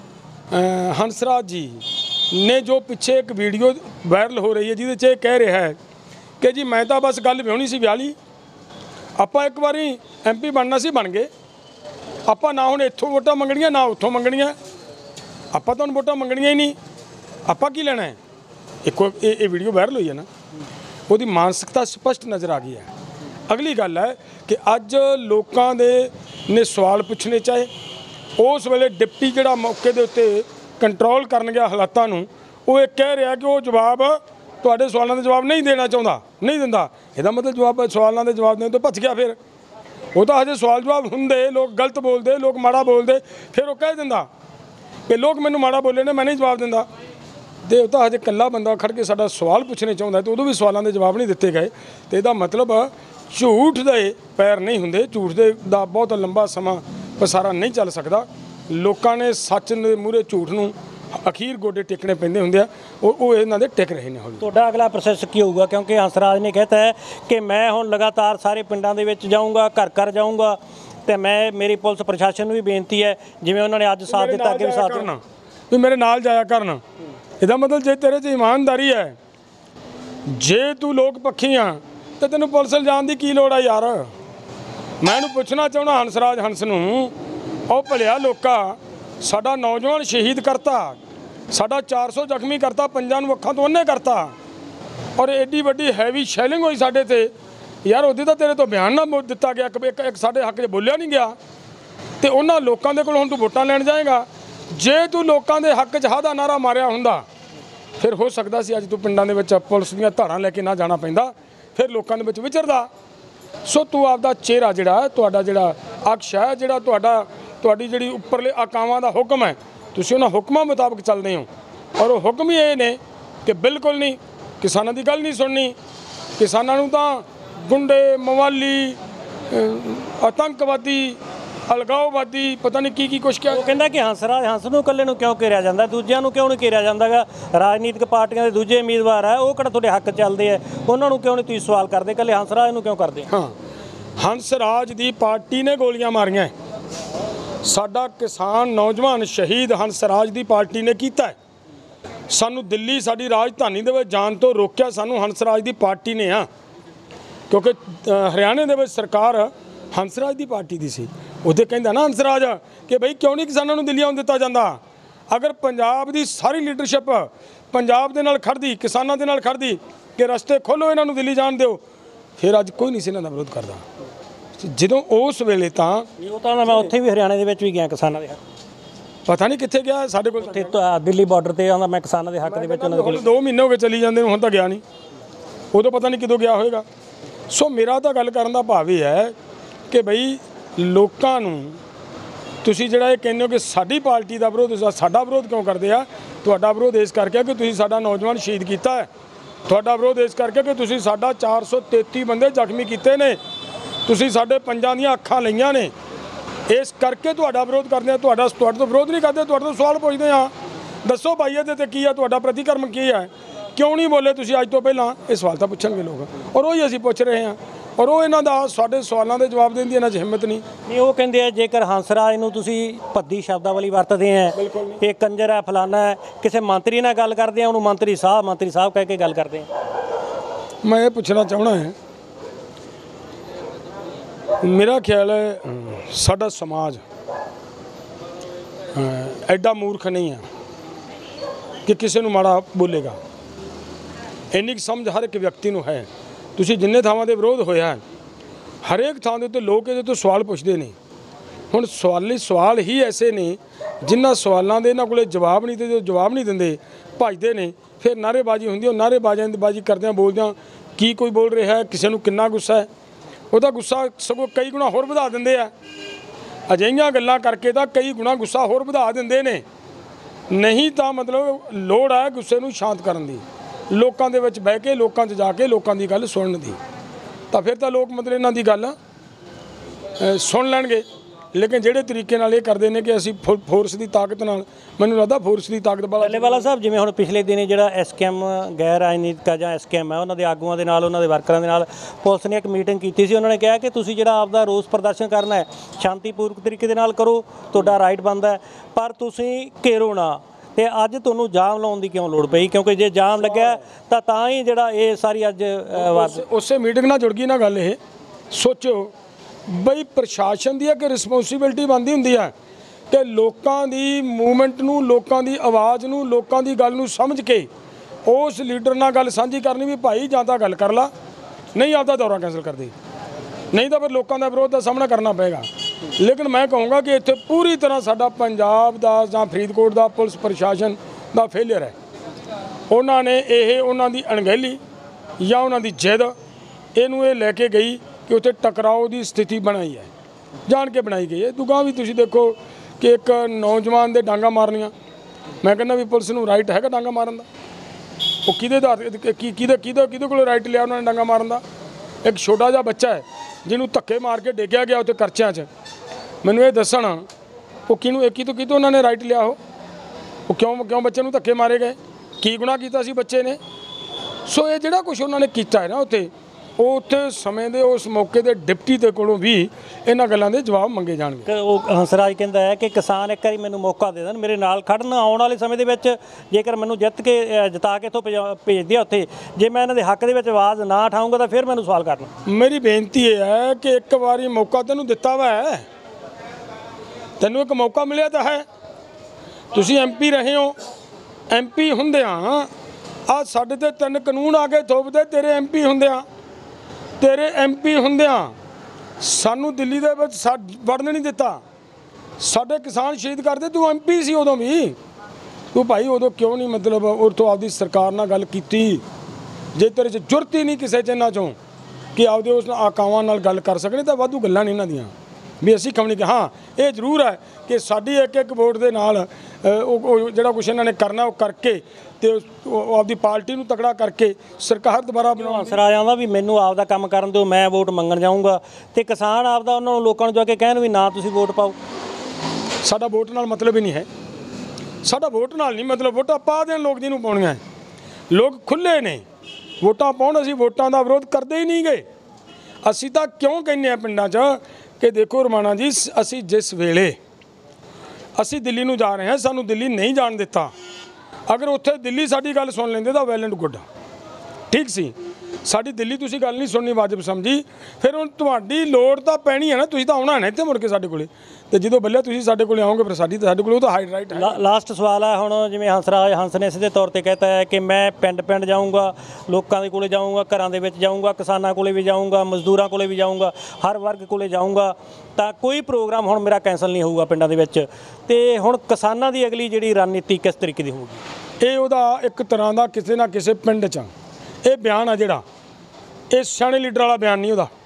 ਹੰਸਰਾਜ ਜੀ ਨੇ ਜੋ ਪਿੱਛੇ ਇੱਕ ਵੀਡੀਓ ਵਾਇਰਲ ਹੋ ਰਹੀ ਹੈ ਜਿਹਦੇ 'ਚ ਇਹ ਕਹਿ ਰਿਹਾ ਹੈ ਕਿ ਜੀ ਮੈਂ ਤਾਂ ਬਸ ਗੱਲ ਵਿਆਹਣੀ ਸੀ, ਵਿਆਹ ਲਈ, ਆਪਾਂ ਇੱਕ ਵਾਰੀ ਐਮ ਪੀ ਬਣਨਾ ਸੀ, ਬਣ ਗਏ, ਆਪਾਂ ਨਾ ਹੁਣ ਇੱਥੋਂ ਵੋਟਾਂ ਮੰਗਣੀਆਂ ਨਾ ਉੱਥੋਂ ਮੰਗਣੀਆਂ, ਆਪਾਂ ਤਾਂ ਹੁਣ ਵੋਟਾਂ ਮੰਗਣੀਆਂ ਹੀ ਨਹੀਂ, ਆਪਾਂ ਕੀ ਲੈਣਾ ਹੈ। ਇੱਕੋ ਇਹ ਇਹ ਵੀਡੀਓ ਵਾਇਰਲ ਹੋਈ ਹੈ ਨਾ, ਉਹਦੀ ਮਾਨਸਿਕਤਾ ਸਪਸ਼ਟ ਨਜ਼ਰ ਆ ਗਈ ਹੈ। ਅਗਲੀ ਗੱਲ ਹੈ ਕਿ ਅੱਜ ਲੋਕਾਂ ਦੇ ਨੇ ਸਵਾਲ ਪੁੱਛਣੇ ਚਾਹੇ, ਉਸ ਵੇਲੇ ਡਿਪਟੀ ਜਿਹੜਾ ਮੌਕੇ ਦੇ ਉੱਤੇ ਕੰਟਰੋਲ ਕਰਨ ਗਿਆ ਹਾਲਾਤਾਂ ਨੂੰ, ਉਹ ਇਹ ਕਹਿ ਰਿਹਾ ਕਿ ਉਹ ਜਵਾਬ ਤੁਹਾਡੇ ਸਵਾਲਾਂ ਦੇ ਜਵਾਬ ਨਹੀਂ ਦੇਣਾ ਚਾਹੁੰਦਾ, ਨਹੀਂ ਦਿੰਦਾ। ਇਹਦਾ ਮਤਲਬ ਜਵਾਬ ਸਵਾਲਾਂ ਦੇ ਜਵਾਬ ਦੇਣ ਤੋਂ ਭੱਜ ਗਿਆ। ਫਿਰ ਉਹ ਤਾਂ ਹਜੇ ਸਵਾਲ ਜਵਾਬ ਹੁੰਦੇ, ਲੋਕ ਗਲਤ ਬੋਲਦੇ, ਲੋਕ ਮਾੜਾ ਬੋਲਦੇ, ਫਿਰ ਉਹ ਕਹਿ ਦਿੰਦਾ ਕਿ ਲੋਕ ਮੈਨੂੰ ਮਾੜਾ ਬੋਲੇ ਨੇ, ਮੈਂ ਨਹੀਂ ਜਵਾਬ ਦਿੰਦਾ। ਅਤੇ ਉਹ ਤਾਂ ਹਜੇ ਇਕੱਲਾ ਬੰਦਾ ਖੜ੍ਹ ਕੇ ਸਾਡਾ ਸਵਾਲ ਪੁੱਛਣੇ ਚਾਹੁੰਦਾ ਅਤੇ ਉਦੋਂ ਵੀ ਸਵਾਲਾਂ ਦੇ ਜਵਾਬ ਨਹੀਂ ਦਿੱਤੇ ਗਏ। ਅਤੇ ਇਹਦਾ ਮਤਲਬ ਝੂਠ ਦੇ ਪੈਰ ਨਹੀਂ ਹੁੰਦੇ, ਝੂਠ ਦੇ ਦਾ ਬਹੁਤ ਲੰਬਾ ਸਮਾਂ ਪਸਾਰਾ ਨਹੀਂ ਚੱਲ ਸਕਦਾ। ਲੋਕਾਂ ਨੇ ਸੱਚ ਦੇ ਮੂਹਰੇ ਝੂਠ ਨੂੰ ਅਖੀਰ ਗੋਡੇ ਟੇਕਣੇ ਪੈਂਦੇ ਹੁੰਦੇ ਆ, ਉਹ ਉਹ ਇਹਨਾਂ ਦੇ ਟਿਕ ਰਹੇ ਨੇ। ਹੁਣ ਤੁਹਾਡਾ ਅਗਲਾ ਪ੍ਰੋਸੈਸ ਕੀ ਹੋਊਗਾ? ਕਿਉਂਕਿ ਹੰਸਰਾਜ ਨੇ ਕਹਿਤਾ ਹੈ ਕਿ ਮੈਂ ਹੁਣ ਲਗਾਤਾਰ ਸਾਰੇ ਪਿੰਡਾਂ ਦੇ ਵਿੱਚ ਜਾਊਂਗਾ, ਘਰ ਘਰ ਜਾਊਂਗਾ, ਅਤੇ ਮੈਂ ਮੇਰੀ ਪੁਲਿਸ ਪ੍ਰਸ਼ਾਸਨ ਨੂੰ ਵੀ ਬੇਨਤੀ ਹੈ, ਜਿਵੇਂ ਉਹਨਾਂ ਨੇ ਅੱਜ ਸਾਥ ਦਿੱਤਾ, ਅੱਗੇ ਵੀ ਸਾਥ ਦੇਣਾ, ਵੀ ਮੇਰੇ ਨਾਲ ਜਾਇਆ ਕਰਨ। ਇਹਦਾ ਮਤਲਬ ਜੇ ਤੇਰੇ 'ਚ ਇਮਾਨਦਾਰੀ ਹੈ, ਜੇ ਤੂੰ ਲੋਕ ਪੱਖੀ ਆ, ਤਾਂ ਤੈਨੂੰ ਪੁਲਿਸ ਲਿਜਾਣ ਦੀ ਕੀ ਲੋੜ ਆ ਯਾਰ। ਮੈਂ ਇਹਨੂੰ ਪੁੱਛਣਾ ਚਾਹੁੰਦਾ ਹੰਸਰਾਜ ਹੰਸ ਨੂੰ, ਉਹ ਭਲਿਆ ਲੋਕਾਂ ਸਾਡਾ ਨੌਜਵਾਨ ਸ਼ਹੀਦ ਕਰਤਾ, ਸਾਡਾ ਚਾਰ ਸੌ ਜ਼ਖਮੀ ਕਰਤਾ, ਪੰਜਾਂ ਨੂੰ ਅੱਖਾਂ ਤੋਂ ਅੰਨੇ ਕਰਤਾ, ਔਰ ਐਡੀ ਵੱਡੀ ਹੈਵੀ ਸ਼ੈਲਿੰਗ ਹੋਈ ਸਾਡੇ ਤੇ ਯਾਰ। ਉਹਦੇ ਤਾਂ ਤੇਰੇ ਤੋਂ ਬਿਆਨ ਨਾ ਮੋ- ਦਿੱਤਾ ਗਿਆ, ਇੱਕ ਇੱਕ ਸਾਡੇ ਹੱਕ 'ਚ ਬੋਲਿਆ ਨਹੀਂ ਗਿਆ, ਤੇ ਉਹਨਾਂ ਲੋਕਾਂ ਦੇ ਕੋਲ ਹੁਣ ਤੂੰ ਵੋਟਾਂ ਲੈਣ ਜਾਏਗਾ। ਜੇ ਤੂੰ ਲੋਕਾਂ ਦੇ ਹੱਕ 'ਚ ਹਾਂ ਦਾ ਨਾਰਾ ਮਾਰਿਆ ਹੁੰਦਾ, ਫਿਰ ਹੋ ਸਕਦਾ ਸੀ ਅੱਜ ਤੂੰ ਪਿੰਡਾਂ ਦੇ ਵਿੱਚ ਪੁਲਿਸ ਦੀਆਂ ਧਾਰਾਂ ਲੈ ਕੇ ਨਾ ਜਾਣਾ ਪੈਂਦਾ, ਫਿਰ ਲੋਕਾਂ ਦੇ ਵਿੱਚ ਵਿਚਰਦਾ। ਸੋ ਤੂੰ ਆਪਦਾ ਚਿਹਰਾ ਜਿਹੜਾ ਤੁਹਾਡਾ ਜਿਹੜਾ ਅਕਸ਼ ਹੈ, ਜਿਹੜਾ ਤੁਹਾਡਾ ਤੁਹਾਡੀ ਜਿਹੜੀ ਉੱਪਰਲੇ ਆਕਾਵਾਂ ਦਾ ਹੁਕਮ ਹੈ, ਤੁਸੀਂ ਉਹਨਾਂ ਹੁਕਮਾਂ ਮੁਤਾਬਕ ਚੱਲਦੇ ਹੋ। ਔਰ ਉਹ ਹੁਕਮ ਹੀ ਇਹ ਨੇ ਕਿ ਬਿਲਕੁਲ ਨਹੀਂ ਕਿਸਾਨਾਂ ਦੀ ਗੱਲ ਨਹੀਂ ਸੁਣਨੀ। ਕਿਸਾਨਾਂ ਨੂੰ ਤਾਂ ਗੁੰਡੇ, ਮਵਾਲੀ, ਆਤੰਕਵਾਦੀ, ਅਲਗਾਓਵਾਦੀ, ਪਤਾ ਨਹੀਂ ਕੀ ਕੀ ਕੁਛ ਕਿਹਾ। ਉਹ ਕਹਿੰਦਾ ਕਿ ਹੰਸਰਾਜ ਹੰਸ ਨੂੰ ਇਕੱਲੇ ਨੂੰ ਕਿਉਂ ਘੇਰਿਆ ਜਾਂਦਾ, ਦੂਜਿਆਂ ਨੂੰ ਕਿਉਂ ਨਹੀਂ ਘੇਰਿਆ ਜਾਂਦਾਗਾ? ਰਾਜਨੀਤਿਕ ਪਾਰਟੀਆਂ ਦੇ ਦੂਜੇ ਉਮੀਦਵਾਰ ਆ, ਉਹ ਕਿਹੜਾ ਤੁਹਾਡੇ ਹੱਕ ਚੱਲਦੇ ਆ, ਉਹਨਾਂ ਨੂੰ ਕਿਉਂ ਨਹੀਂ ਤੁਸੀਂ ਸਵਾਲ ਕਰਦੇ, ਇਕੱਲੇ ਹੰਸਰਾਜ ਨੂੰ ਕਿਉਂ ਕਰਦੇ? ਹਾਂ, ਹੰਸਰਾਜ ਦੀ ਪਾਰਟੀ ਨੇ ਗੋਲੀਆਂ ਮਾਰੀਆਂ। ਸਾਡਾ ਕਿਸਾਨ ਨੌਜਵਾਨ ਸ਼ਹੀਦ ਹੰਸਰਾਜ ਦੀ ਪਾਰਟੀ ਨੇ ਕੀਤਾ। ਸਾਨੂੰ ਦਿੱਲੀ ਸਾਡੀ ਰਾਜਧਾਨੀ ਦੇ ਵਿੱਚ ਜਾਣ ਤੋਂ ਰੋਕਿਆ ਸਾਨੂੰ ਹੰਸਰਾਜ ਦੀ ਪਾਰਟੀ ਨੇ ਆ, ਕਿਉਂਕਿ ਹਰਿਆਣੇ ਦੇ ਵਿੱਚ ਸਰਕਾਰ ਹੰਸਰਾਜ ਦੀ ਪਾਰਟੀ ਦੀ ਸੀ। ਉਹਦੇ ਕਹਿੰਦਾ ਨਾ ਹੰਸਰਾਜ ਕਿ ਬਈ ਕਿਉਂ ਨਹੀਂ ਕਿਸਾਨਾਂ ਨੂੰ ਦਿੱਲੀ ਆਉਣ ਦਿੱਤਾ ਜਾਂਦਾ। ਅਗਰ ਪੰਜਾਬ ਦੀ ਸਾਰੀ ਲੀਡਰਸ਼ਿਪ ਪੰਜਾਬ ਦੇ ਨਾਲ ਖੜਦੀ, ਕਿਸਾਨਾਂ ਦੇ ਨਾਲ ਖੜਦੀ ਕਿ ਰਸਤੇ ਖੋਲ੍ਹੋ, ਇਹਨਾਂ ਨੂੰ ਦਿੱਲੀ ਜਾਣ ਦਿਓ, ਫਿਰ ਅੱਜ ਕੋਈ ਨਹੀਂ ਸੀ ਇਹਨਾਂ ਦਾ ਵਿਰੋਧ ਕਰਦਾ। ਜਦੋਂ ਉਸ ਵੇਲੇ ਤਾਂ ਉਹ ਤਾਂ ਮੈਂ ਉੱਥੇ ਵੀ ਹਰਿਆਣੇ ਦੇ ਵਿੱਚ ਵੀ ਗਿਆ ਕਿਸਾਨਾਂ ਦੇ ਹੱਕ, ਪਤਾ ਨਹੀਂ ਕਿੱਥੇ ਗਿਆ ਸਾਡੇ ਕੋਲ, ਉੱਥੇ ਤਾਂ ਦਿੱਲੀ ਬਾਰਡਰ ਤੇ ਆਉਂਦਾ ਮੈਂ ਕਿਸਾਨਾਂ ਦੇ ਹੱਕ ਦੇ ਵਿੱਚ ਉਹਨਾਂ ਦੇ ਕੋਲ ਦੋ ਮਹੀਨੇ ਹੋ ਗਏ ਚਲੀ ਜਾਂਦੇ ਨੂੰ, ਹੁਣ ਤਾਂ ਗਿਆ ਨਹੀਂ, ਉਦੋਂ ਪਤਾ ਨਹੀਂ ਕਿਦੋਂ ਗਿਆ ਹੋਵੇਗਾ। ਸੋ ਮੇਰਾ ਤਾਂ ਗੱਲ ਕਰਨ ਦਾ ਭਾਵ ਇਹ ਹੈ ਕਿ ਬਈ ਲੋਕਾਂ ਨੂੰ ਤੁਸੀਂ ਜਿਹੜਾ ਇਹ ਕਹਿੰਦੇ ਹੋ ਕਿ ਸਾਡੀ ਪਾਰਟੀ ਦਾ ਵਿਰੋਧ, ਸਾਡਾ ਵਿਰੋਧ ਕਿਉਂ ਕਰਦੇ ਆ? ਤੁਹਾਡਾ ਵਿਰੋਧ ਇਸ ਕਰਕੇ ਕਿ ਤੁਸੀਂ ਸਾਡਾ ਨੌਜਵਾਨ ਸ਼ਹੀਦ ਕੀਤਾ ਹੈ। ਤੁਹਾਡਾ ਵਿਰੋਧ ਇਸ ਕਰਕੇ ਕਿ ਤੁਸੀਂ ਸਾਡਾ ਚਾਰ ਸੌ ਤੇਤੀ ਬੰਦੇ ਜ਼ਖਮੀ ਕੀਤੇ ਨੇ, ਤੁਸੀਂ ਸਾਡੇ ਪੰਜਾਂ ਦੀਆਂ ਅੱਖਾਂ ਲਈਆਂ ਨੇ, ਇਸ ਕਰਕੇ ਤੁਹਾਡਾ ਵਿਰੋਧ ਕਰਦੇ ਆ। ਤੁਹਾਡਾ ਤੁਹਾਡੇ ਤੋਂ ਵਿਰੋਧ ਨਹੀਂ ਕਰਦੇ, ਤੁਹਾਡੇ ਤੋਂ ਸਵਾਲ ਪੁੱਛਦੇ ਆ, ਦੱਸੋ ਭਾਈ ਇਹਦੇ ਤੇ ਕੀ ਆ, ਤੁਹਾਡਾ ਪ੍ਰਤੀਕਰਮ ਕੀ ਹੈ, ਕਿਉਂ ਨਹੀਂ ਬੋਲੇ ਤੁਸੀਂ ਅੱਜ ਤੋਂ ਪਹਿਲਾਂ? ਇਹ ਸਵਾਲ ਤਾਂ ਪੁੱਛਣਗੇ ਲੋਕ, ਔਰ ਉਹੀ ਅਸੀਂ ਪੁੱਛ ਰਹੇ ਹਾਂ, ਔਰ ਉਹ ਇਹਨਾਂ ਦਾ ਸਾਡੇ ਸਵਾਲਾਂ ਦੇ ਜਵਾਬ ਦੇਣ ਦੀ ਇਹਨਾਂ 'ਚ ਹਿੰਮਤ ਨਹੀਂ। ਨਹੀਂ, ਉਹ ਕਹਿੰਦੇ ਆ ਜੇਕਰ ਹੰਸਰਾਜ ਨੂੰ ਤੁਸੀਂ ਭੱਦੀ ਸ਼ਬਦਾਵਲੀ ਵਰਤਦੇ ਆ, ਇਹ ਕੰਜਰ ਹੈ, ਫਲਾਨਾ ਹੈ, ਕਿਸੇ ਮੰਤਰੀ ਨਾਲ ਗੱਲ ਕਰਦੇ ਆ ਉਹਨੂੰ ਮੰਤਰੀ ਸਾਹਿਬ ਮੰਤਰੀ ਸਾਹਿਬ ਕਹਿ ਕੇ ਗੱਲ ਕਰਦੇ ਆ। ਮੈਂ ਇਹ ਪੁੱਛਣਾ ਚਾਹੁੰਦਾ ਹਾਂ, ਮੇਰਾ ਖਿਆਲ ਹੈ ਸਾਡਾ ਸਮਾਜ ਐਡਾ ਮੂਰਖ ਨਹੀਂ ਹੈ ਕਿ ਕਿਸੇ ਨੂੰ ਮਾੜਾ ਬੋਲੇਗਾ। ਇੰਨੀ ਕੁ ਸਮਝ ਹਰ ਇੱਕ ਵਿਅਕਤੀ ਨੂੰ ਹੈ। ਤੁਸੀਂ ਜਿੰਨੇ ਥਾਵਾਂ ਦੇ ਵਿਰੋਧ ਹੋਇਆ, ਹਰੇਕ ਥਾਂ ਦੇ ਉੱਤੇ ਲੋਕ ਇਹਦੇ ਤੋਂ ਸਵਾਲ ਪੁੱਛਦੇ ਨੇ। ਹੁਣ ਸਵਾਲੀ ਸਵਾਲ ਹੀ ਐਸੇ ਨੇ ਜਿਨ੍ਹਾਂ ਸਵਾਲਾਂ ਦੇ ਇਹਨਾਂ ਕੋਲੇ ਜਵਾਬ ਨਹੀਂ, ਤੇ ਜੋ ਜਵਾਬ ਨਹੀਂ ਦਿੰਦੇ ਭੱਜਦੇ ਨੇ, ਫਿਰ ਨਾਅਰੇਬਾਜ਼ੀ ਹੁੰਦੀ। ਉਹ ਨਾਅਰੇਬਾਜ਼ੀਆਂ ਦੀ ਬਾਜੀ ਕਰਦਿਆਂ ਬੋਲਦਿਆਂ ਕੀ ਕੋਈ ਬੋਲ ਰਿਹਾ ਹੈ, ਕਿਸੇ ਨੂੰ ਕਿੰਨਾ ਗੁੱਸਾ ਹੈ, ਉਹਦਾ ਗੁੱਸਾ ਸਗੋਂ ਕਈ ਗੁਣਾ ਹੋਰ ਵਧਾ ਦਿੰਦੇ ਆ। ਅਜਿਹੀਆਂ ਗੱਲਾਂ ਕਰਕੇ ਤਾਂ ਕਈ ਗੁਣਾ ਗੁੱਸਾ ਹੋਰ ਵਧਾ ਦਿੰਦੇ ਨੇ। ਨਹੀਂ ਤਾਂ ਮਤਲਬ ਲੋੜ ਹੈ ਗੁੱਸੇ ਨੂੰ ਸ਼ਾਂਤ ਕਰਨ ਦੀ, ਲੋਕਾਂ ਦੇ ਵਿੱਚ ਬਹਿ ਕੇ ਲੋਕਾਂ 'ਚ ਜਾ ਕੇ ਲੋਕਾਂ ਦੀ ਗੱਲ ਸੁਣਨ ਦੀ, ਤਾਂ ਫਿਰ ਤਾਂ ਲੋਕ ਮਤਲਬ ਇਹਨਾਂ ਦੀ ਗੱਲ ਸੁਣ ਲੈਣਗੇ। ਲੇਕਿਨ ਜਿਹੜੇ ਤਰੀਕੇ ਨਾਲ ਇਹ ਕਰਦੇ ਨੇ ਕਿ ਅਸੀਂ ਫੋਰਸ ਦੀ ਤਾਕਤ ਨਾਲ, ਮੈਨੂੰ ਲੱਗਦਾ ਫੋਰਸ ਦੀ ਤਾਕਤ ਵਾਲਾ ਟੱਲੇਵਾਲਾ ਸਾਹਿਬ, ਜਿਵੇਂ ਹੁਣ ਪਿਛਲੇ ਦਿਨ ਜਿਹੜਾ ਐਸਕੇਐਮ ਗੈਰ ਰਾਜਨੀਤਿਕ ਜਾਂ ਐਸਕੇਐਮ ਹੈ, ਉਹਨਾਂ ਦੇ ਆਗੂਆਂ ਦੇ ਨਾਲ, ਉਹਨਾਂ ਦੇ ਵਰਕਰਾਂ ਦੇ ਨਾਲ ਪੁਲਿਸ ਨੇ ਇੱਕ ਮੀਟਿੰਗ ਕੀਤੀ ਸੀ। ਉਹਨਾਂ ਨੇ ਕਿਹਾ ਕਿ ਤੁਸੀਂ ਜਿਹੜਾ ਆਪਦਾ ਰੋਸ ਪ੍ਰਦਰਸ਼ਨ ਕਰਨਾ ਹੈ ਸ਼ਾਂਤੀਪੂਰਵਕ ਤਰੀਕੇ ਦੇ ਨਾਲ ਕਰੋ, ਤੁਹਾਡਾ ਰਾਈਟ ਬਣਦਾ ਹੈ, ਪਰ ਤੁਸੀਂ ਘੇਰੋ ਨਾ। ਤੇ ਅੱਜ ਤੁਹਾਨੂੰ ਜਾਮ ਲਾਉਣ ਦੀ ਕਿਉਂ ਲੋੜ ਪਈ? ਕਿਉਂਕਿ ਜੇ ਜਾਮ ਲੱਗਿਆ ਤਾਂ ਤਾਂ ਹੀ ਜਿਹੜਾ ਇਹ ਸਾਰੀ ਅੱਜ ਉਸੇ ਮੀਟਿੰਗ ਨਾਲ ਜੁੜ ਗਈ ਨਾ ਗੱਲ। ਇਹ ਸੋਚੋ ਬਈ ਪ੍ਰਸ਼ਾਸਨ ਦੀ ਇੱਕ ਰਿਸਪੌਂਸਿਬਿਲਟੀ ਬਣਦੀ ਹੁੰਦੀ ਹੈ ਕਿ ਲੋਕਾਂ ਦੀ ਮੂਵਮੈਂਟ ਨੂੰ, ਲੋਕਾਂ ਦੀ ਆਵਾਜ਼ ਨੂੰ, ਲੋਕਾਂ ਦੀ ਗੱਲ ਨੂੰ ਸਮਝ ਕੇ ਉਸ ਲੀਡਰ ਨਾਲ ਗੱਲ ਸਾਂਝੀ ਕਰਨੀ ਵੀ ਭਾਈ ਜਾਂ ਤਾਂ ਗੱਲ ਕਰ ਲਾ, ਨਹੀਂ ਆਪਦਾ ਦੌਰਾ ਕੈਂਸਲ ਕਰ ਦੇ, ਨਹੀਂ ਤਾਂ ਫਿਰ ਲੋਕਾਂ ਦਾ ਵਿਰੋਧ ਦਾ ਸਾਹਮਣਾ ਕਰਨਾ ਪਏਗਾ। ਲੇਕਿਨ ਮੈਂ ਕਹੂੰਗਾ ਕਿ ਇੱਥੇ ਪੂਰੀ ਤਰ੍ਹਾਂ ਸਾਡਾ ਪੰਜਾਬ ਦਾ ਜਾਂ ਫਰੀਦਕੋਟ ਦਾ ਪੁਲਿਸ ਪ੍ਰਸ਼ਾਸਨ ਦਾ ਫੇਲੀਅਰ ਹੈ। ਉਹਨਾਂ ਨੇ ਇਹ ਉਹਨਾਂ ਦੀ ਅਣਗਹਿਲੀ ਜਾਂ ਉਹਨਾਂ ਦੀ ਜਿੱਦ ਇਹਨੂੰ ਇਹ ਲੈ ਕੇ ਗਈ ਕਿ ਉੱਥੇ ਟਕਰਾਓ ਦੀ ਸਥਿਤੀ ਬਣਾਈ ਹੈ, ਜਾਣ ਕੇ ਬਣਾਈ ਗਈ ਹੈ। ਦੁਗਾ ਵੀ ਤੁਸੀਂ ਦੇਖੋ ਕਿ ਇੱਕ ਨੌਜਵਾਨ ਦੇ ਡਾਂਗਾ ਮਾਰਨੀਆਂ, ਮੈਂ ਕਹਿੰਦਾ ਵੀ ਪੁਲਿਸ ਨੂੰ ਰਾਈਟ ਹੈਗਾ ਡਾਂਗਾ ਮਾਰਨ ਦਾ। ਉਹ ਕਿਹਦੇ ਦਾ ਕੀ ਕਿਹਦੇ ਕਿਹਦੇ ਕਿਹਦੇ ਕੋਲ ਰਾਈਟ ਲਿਆ ਉਹਨਾਂ ਨੇ ਡਾਂਗਾ ਮਾਰਨ ਦਾ? ਇੱਕ ਛੋਟਾ ਜਿਹਾ ਬੱਚਾ ਹੈ ਜਿਹਨੂੰ ਧੱਕੇ ਮਾਰ ਕੇ ਡੇਗਿਆ ਗਿਆ ਉੱਥੇ ਕਰਚਿਆਂ 'ਚ, ਮੈਨੂੰ ਇਹ ਦੱਸਣ ਉਹ ਕਿਹਨੂੰ ਇਹ ਕਿਤੋਂ ਕਿਤੋਂ ਉਹਨਾਂ ਨੇ ਰਾਈਟ ਲਿਆ? ਉਹ ਉਹ ਕਿਉਂ ਕਿਉਂ ਬੱਚੇ ਨੂੰ ਧੱਕੇ ਮਾਰੇ ਗਏ? ਕੀ ਗੁਨਾਹ ਕੀਤਾ ਸੀ ਬੱਚੇ ਨੇ? ਸੋ ਇਹ ਜਿਹੜਾ ਕੁਛ ਉਹਨਾਂ ਨੇ ਕੀਤਾ ਹੈ ਨਾ ਉੱਥੇ, ਉਹ ਉੱਥੇ ਸਮੇਂ ਦੇ ਉਸ ਮੌਕੇ ਦੇ ਡਿਪਟੀ ਦੇ ਕੋਲੋਂ ਵੀ ਇਹਨਾਂ ਗੱਲਾਂ ਦੇ ਜਵਾਬ ਮੰਗੇ ਜਾਣਗੇ। ਉਹ ਹੰਸਰਾਜ ਕਹਿੰਦਾ ਹੈ ਕਿ ਕਿਸਾਨ ਇੱਕ ਵਾਰੀ ਮੈਨੂੰ ਮੌਕਾ ਦੇ ਦੇਣ, ਮੇਰੇ ਨਾਲ ਖੜਨ, ਆਉਣ ਵਾਲੇ ਸਮੇਂ ਦੇ ਵਿੱਚ ਜੇਕਰ ਮੈਨੂੰ ਜਿੱਤ ਕੇ ਜਿਤਾ ਕੇ ਇੱਥੋਂ ਭੇਜਦੇ ਆ ਉੱਥੇ, ਜੇ ਮੈਂ ਇਹਨਾਂ ਦੇ ਹੱਕ ਦੇ ਵਿੱਚ ਆਵਾਜ਼ ਨਾ ਉਠਾਊਂਗਾ ਤਾਂ ਫਿਰ ਮੈਨੂੰ ਸਵਾਲ ਕਰਨਾ। ਮੇਰੀ ਬੇਨਤੀ ਇਹ ਹੈ ਕਿ ਇੱਕ ਵਾਰੀ ਮੌਕਾ ਤੈਨੂੰ ਦਿੱਤਾ ਵਾ, ਤੈਨੂੰ ਇੱਕ ਮੌਕਾ ਮਿਲਿਆ ਤਾਂ ਹੈ, ਤੁਸੀਂ ਐਮਪੀ ਰਹੇ ਹੋ, ਐਮਪੀ ਹੁੰਦਿਆਂ ਆ ਸਾਡੇ ਤੇ ਤਿੰਨ ਕਾਨੂੰਨ ਆ ਕੇ ਥੋਪਦੇ ਤੇਰੇ ਐਮਪੀ ਹੁੰਦਿਆਂ ਤੇਰੇ ਐਮਪੀ ਹੁੰਦਿਆਂ ਸਾਨੂੰ ਦਿੱਲੀ ਦੇ ਵਿੱਚ ਸਾ ਵੜਨ ਨਹੀਂ ਦਿੱਤਾ, ਸਾਡੇ ਕਿਸਾਨ ਸ਼ਹੀਦ ਕਰਦੇ। ਤੂੰ ਐਮਪੀ ਸੀ ਉਦੋਂ ਵੀ, ਤੂੰ ਭਾਈ ਉਦੋਂ ਕਿਉਂ ਨਹੀਂ ਮਤਲਬ ਉਰਤੋਂ ਆਪਦੀ ਸਰਕਾਰ ਨਾਲ ਗੱਲ ਕੀਤੀ? ਜੇ ਤੇਰੇ 'ਚ ਜੁਰਤ ਹੀ ਨਹੀਂ ਕਿਸੇ 'ਚ ਇਹਨਾਂ 'ਚੋਂ ਕਿ ਆਪਦੇ ਉਸ ਆਕਾਵਾਂ ਨਾਲ ਗੱਲ ਕਰ ਸਕਣੇ, ਤਾਂ ਵਾਧੂ ਗੱਲਾਂ ਨਹੀਂ ਇਹਨਾਂ ਦੀਆਂ ਵੀ ਅਸੀਂ ਖਮਣੀ ਕਿ ਹਾਂ ਇਹ ਜ਼ਰੂਰ ਹੈ ਕਿ ਸਾਡੀ ਇੱਕ ਇੱਕ ਵੋਟ ਦੇ ਨਾਲ ਉਹ ਜਿਹੜਾ ਕੁਛ ਇਹਨਾਂ ਨੇ ਕਰਨਾ ਉਹ ਕਰਕੇ ਤੇ ਉਹ ਆਪਦੀ ਪਾਰਟੀ ਨੂੰ ਤਕੜਾ ਕਰਕੇ ਸਰਕਾਰ ਦੁਬਾਰਾ ਬਣਾਉਣ। ਅਨਸਰ ਆ ਜਾਂਦਾ ਵੀ ਮੈਨੂੰ ਆਪਦਾ ਕੰਮ ਕਰਨ ਦਿਓ, ਮੈਂ ਵੋਟ ਮੰਗਣ ਜਾਊਂਗਾ, ਤੇ ਕਿਸਾਨ ਆਪਦਾ ਉਹਨਾਂ ਨੂੰ ਲੋਕਾਂ ਨੂੰ ਜਾ ਕੇ ਕਹਿਣ ਵੀ ਨਾ ਤੁਸੀਂ ਵੋਟ ਪਾਓ। ਸਾਡਾ ਵੋਟ ਨਾਲ ਮਤਲਬ ਹੀ ਨਹੀਂ ਹੈ, ਸਾਡਾ ਵੋਟ ਨਾਲ ਨਹੀਂ ਮਤਲਬ, ਵੋਟਾਂ ਪਾ ਦੇਣ ਲੋਕ ਜਿਹਨੂੰ ਪਾਉਣੀਆਂ। ਲੋਕ ਖੁੱਲ੍ਹੇ ਨੇ ਵੋਟਾਂ ਪਾਉਣ, ਅਸੀਂ ਵੋਟਾਂ ਦਾ ਵਿਰੋਧ ਕਰਦੇ ਹੀ ਨਹੀਂ ਗਏ। ਅਸੀਂ ਤਾਂ ਕਿਉਂ ਕਹਿੰਦੇ ਆ ਪਿੰਡਾਂ 'ਚ ਕਿ ਦੇਖੋ ਰਮਾਣਾ ਜੀ, ਅਸੀਂ ਜਿਸ ਵੇਲੇ ਅਸੀਂ ਦਿੱਲੀ ਨੂੰ ਜਾ ਰਹੇ ਹਾਂ, ਸਾਨੂੰ ਦਿੱਲੀ ਨਹੀਂ ਜਾਣ ਦਿੱਤਾ। ਅਗਰ ਉੱਥੇ ਦਿੱਲੀ ਸਾਡੀ ਗੱਲ ਸੁਣ ਲੈਂਦੇ ਤਾਂ ਵੈਲ ਐਂਡ ਗੁੱਡ, ਠੀਕ ਸੀ। ਸਾਡੀ ਦਿੱਲੀ ਤੁਸੀਂ ਗੱਲ ਨਹੀਂ ਸੁਣਨੀ ਵਾਜਬ ਸਮਝੀ, ਫਿਰ ਹੁਣ ਤੁਹਾਡੀ ਲੋੜ ਤਾਂ ਪੈਣੀ ਹੈ ਨਾ, ਤੁਸੀਂ ਤਾਂ ਆਉਣਾ ਨਾ ਇੱਥੇ ਮੁੜ ਕੇ ਸਾਡੇ ਕੋਲੇ, ਤੇ ਜਦੋਂ ਬੱਲੇ ਤੁਸੀਂ ਸਾਡੇ ਕੋਲੇ ਆਓਗੇ ਫਿਰ ਸਾਡੀ ਸਾਡੇ ਕੋਲ ਉਹ ਤਾਂ ਹਾਈਡ ਰਾਈਟ ਹੈ। ਲਾਸਟ ਸਵਾਲ ਹੈ ਹੁਣ, ਜਿਵੇਂ ਹੰਸਰਾਜ ਹੰਸ ਨੇ ਸਿੱਧੇ ਤੌਰ ਤੇ ਕਹਿਤਾ ਹੈ ਕਿ ਮੈਂ ਪਿੰਡ ਪਿੰਡ ਜਾਊਂਗਾ, ਲੋਕਾਂ ਦੇ ਕੋਲੇ ਜਾਊਂਗਾ, ਘਰਾਂ ਦੇ ਵਿੱਚ ਜਾਊਂਗਾ, ਕਿਸਾਨਾਂ ਕੋਲੇ ਵੀ ਜਾਊਂਗਾ, ਮਜ਼ਦੂਰਾਂ ਕੋਲੇ ਵੀ ਜਾਊਂਗਾ, ਹਰ ਵਰਗ ਕੋਲੇ ਜਾਊਂਗਾ, ਤਾਂ ਕੋਈ ਪ੍ਰੋਗਰਾਮ ਹੁਣ ਮੇਰਾ ਕੈਂਸਲ ਨਹੀਂ ਹੋਊਗਾ ਪਿੰਡਾਂ ਦੇ ਵਿੱਚ। ਤੇ ਹੁਣ ਕਿਸਾਨਾਂ ਦੀ ਅਗਲੀ ਜਿਹੜੀ ਰਣਨੀਤੀ ਕਿਸ ਤਰੀਕੇ ਦੀ ਹੋਊਗੀ? ਇਹ ਉਹਦਾ ਇੱਕ ਤਰ੍ਹਾਂ ਦਾ ਕਿਸੇ ਨਾ ਕਿਸੇ ਪਿੰਡ 'ਚ ਇਹ ਬਿਆਨ ਆ ਜਿਹੜਾ, ਇਹ ਸਿਆਣੇ ਲੀਡਰ ਵਾਲਾ ਬਿਆਨ ਨਹੀਂ ਉਹਦਾ,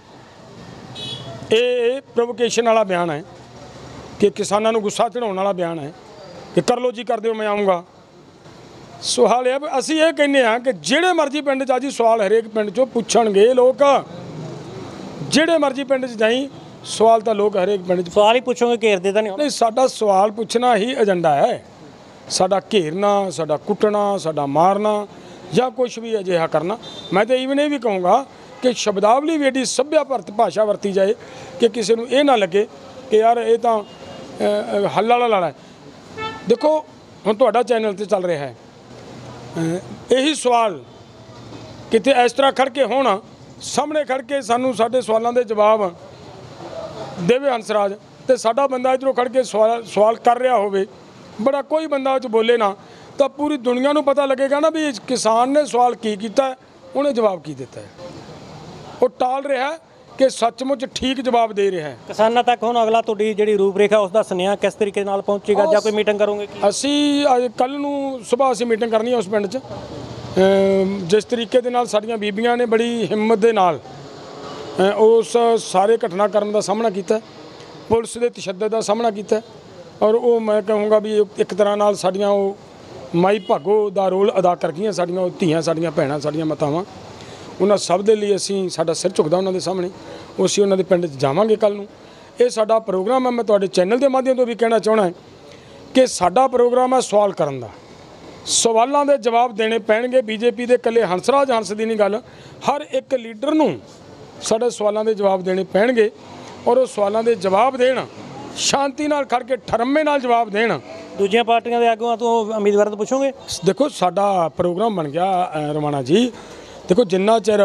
ਇਹ ਪ੍ਰੋਵੋਕੇਸ਼ਨ ਵਾਲਾ ਬਿਆਨ ਹੈ ਕਿ ਕਿਸਾਨਾਂ ਨੂੰ ਗੁੱਸਾ ਚੜਾਉਣ ਵਾਲਾ ਬਿਆਨ ਹੈ ਕਿ ਕਰ ਲਓ ਜੀ ਕਰ ਦਿਓ ਮੈਂ ਆਊਂਗਾ। ਸਵਾਲ ਇਹ ਅਸੀਂ ਇਹ ਕਹਿੰਦੇ ਹਾਂ ਕਿ ਜਿਹੜੇ ਮਰਜ਼ੀ ਪਿੰਡ 'ਚ ਆ ਜੀ, ਸਵਾਲ ਹਰੇਕ ਪਿੰਡ 'ਚੋਂ ਪੁੱਛਣਗੇ ਲੋਕ, ਜਿਹੜੇ ਮਰਜ਼ੀ ਪਿੰਡ 'ਚ ਜਾਈ ਸਵਾਲ ਤਾਂ ਲੋਕ ਹਰੇਕ ਪਿੰਡ 'ਚ ਸਵਾਲ ਹੀ ਪੁੱਛੋਗੇ, ਘੇਰਦੇ ਤਾਂ ਨਹੀਂ? ਨਹੀਂ, ਸਾਡਾ ਸਵਾਲ ਪੁੱਛਣਾ ਹੀ ਏਜੰਡਾ ਹੈ, ਸਾਡਾ ਘੇਰਨਾ, ਸਾਡਾ ਕੁੱਟਣਾ, ਸਾਡਾ ਮਾਰਨਾ ਜਾਂ ਕੁਛ ਵੀ ਅਜਿਹਾ ਕਰਨਾ। ਮੈਂ ਤਾਂ ਈਵਨ ਇਹ ਵੀ ਕਹੂੰਗਾ ਕਿ ਸ਼ਬਦਾਵਲੀ ਵੀ ਐਡੀ ਸੱਭਿਆ ਭਰਤ ਭਾਸ਼ਾ ਵਰਤੀ ਜਾਏ ਕਿ ਕਿਸੇ ਨੂੰ ਇਹ ਨਾ ਲੱਗੇ ਕਿ ਯਾਰ ਇਹ ਤਾਂ ਹੱਲਾ ਵਾਲਾ ਲਾਲਾ ਹੈ। ਦੇਖੋ ਹੁਣ ਤੁਹਾਡਾ ਚੈਨਲ 'ਤੇ ਚੱਲ ਰਿਹਾ ਹੈ, ਇਹੀ ਸਵਾਲ ਕਿਤੇ ਇਸ ਤਰ੍ਹਾਂ ਖੜ੍ਹ ਕੇ ਹੋਣ, ਸਾਹਮਣੇ ਖੜ੍ਹ ਕੇ ਸਾਨੂੰ ਸਾਡੇ ਸਵਾਲਾਂ ਦੇ ਜਵਾਬ ਦੇਵੇ ਹੰਸਰਾਜ, ਤੇ ਸਾਡਾ ਬੰਦਾ ਇੱਧਰੋਂ ਖੜ੍ਹ ਕੇ ਸਵਾਲ ਸਵਾਲ ਕਰ ਰਿਹਾ ਹੋਵੇ, ਬੜਾ ਕੋਈ ਬੰਦਾ ਉਹ 'ਚ ਬੋਲੇ ਨਾ, ਤਾਂ ਪੂਰੀ ਦੁਨੀਆ ਨੂੰ ਪਤਾ ਲੱਗੇਗਾ ਨਾ ਵੀ ਕਿਸਾਨ ਨੇ ਸਵਾਲ ਕੀ ਕੀਤਾ, ਉਹਨੇ ਜਵਾਬ ਕੀ ਦਿੱਤਾ ਹੈ। ਉਹ ਟਾਲ ਰਿਹਾ ਕਿ ਸੱਚਮੁੱਚ ਠੀਕ ਜਵਾਬ ਦੇ ਰਿਹਾ ਹੈ। ਕਿਸਾਨਾਂ ਤੱਕ ਹੁਣ ਅਗਲਾ ਤੁਹਾਡੀ ਜਿਹੜੀ ਰੂਪਰੇਖਾ ਉਸ ਦਾ ਸੁਨੇਹਾ ਕਿਸ ਤਰੀਕੇ ਨਾਲ ਪਹੁੰਚੇਗਾ, ਜਾਂ ਕੋਈ ਮੀਟਿੰਗ ਕਰੋਗੇ? ਅਸੀਂ ਅੱਜ ਕੱਲ੍ਹ ਨੂੰ ਸੁਬਾਹ ਅਸੀਂ ਮੀਟਿੰਗ ਕਰਨੀ ਹੈ ਉਸ ਪਿੰਡ 'ਚ। ਜਿਸ ਤਰੀਕੇ ਦੇ ਨਾਲ ਸਾਡੀਆਂ ਬੀਬੀਆਂ ਨੇ ਬੜੀ ਹਿੰਮਤ ਦੇ ਨਾਲ ਉਸ ਸਾਰੇ ਘਟਨਾਕ੍ਰਮ ਦਾ ਸਾਹਮਣਾ ਕੀਤਾ, ਪੁਲਿਸ ਦੇ ਤਸ਼ੱਦਦ ਦਾ ਸਾਹਮਣਾ ਕੀਤਾ, ਔਰ ਉਹ ਮੈਂ ਕਹੂੰਗਾ ਵੀ ਇੱਕ ਤਰ੍ਹਾਂ ਨਾਲ ਸਾਡੀਆਂ ਉਹ ਮਾਈ ਭਾਗੋ ਦਾ ਰੋਲ ਅਦਾ ਕਰ ਗਈਆਂ, ਸਾਡੀਆਂ ਉਹ ਧੀਆਂ, ਸਾਡੀਆਂ ਭੈਣਾਂ, ਸਾਡੀਆਂ ਮਾਤਾਵਾਂ। ਉਹਨਾਂ ਸਭ ਦੇ ਲਈ ਅਸੀਂ ਸਾਡਾ ਸਿਰ ਝੁਕਦਾ ਉਹਨਾਂ ਦੇ ਸਾਹਮਣੇ, ਅਸੀਂ ਉਹਨਾਂ ਦੇ ਪਿੰਡ 'ਚ ਜਾਵਾਂਗੇ ਕੱਲ੍ਹ ਨੂੰ। ਇਹ ਸਾਡਾ ਪ੍ਰੋਗਰਾਮ ਹੈ। ਮੈਂ ਤੁਹਾਡੇ ਚੈਨਲ ਦੇ ਮਾਧਿਅਮ ਤੋਂ ਵੀ ਕਹਿਣਾ ਚਾਹੁੰਦਾ ਕਿ ਸਾਡਾ ਪ੍ਰੋਗਰਾਮ ਹੈ ਸਵਾਲ ਕਰਨ ਦਾ, ਸਵਾਲਾਂ ਦੇ ਜਵਾਬ ਦੇਣੇ ਪੈਣਗੇ। ਬੀਜੇਪੀ ਦੇ ਇਕੱਲੇ ਹੰਸਰਾਜ ਹੰਸ ਦੀ ਨਹੀਂ ਗੱਲ, ਹਰ ਇੱਕ ਲੀਡਰ ਨੂੰ ਸਾਡੇ ਸਵਾਲਾਂ ਦੇ ਜਵਾਬ ਦੇਣੇ ਪੈਣਗੇ, ਔਰ ਉਹ ਸਵਾਲਾਂ ਦੇ ਜਵਾਬ ਦੇਣ ਸ਼ਾਂਤੀ ਨਾਲ ਖੜ ਕੇ ਠਰਮੇ ਨਾਲ ਜਵਾਬ ਦੇਣ। ਦੂਜੀਆਂ ਪਾਰਟੀਆਂ ਦੇ ਆਗੂਆਂ ਤੋਂ ਉਮੀਦਵਾਰਾਂ ਤੋਂ ਪੁੱਛੋਗੇ? ਦੇਖੋ ਸਾਡਾ ਪ੍ਰੋਗਰਾਮ ਬਣ ਗਿਆ ਰਮਾਣਾ ਜੀ, ਦੇਖੋ ਜਿੰਨਾ ਚਿਰ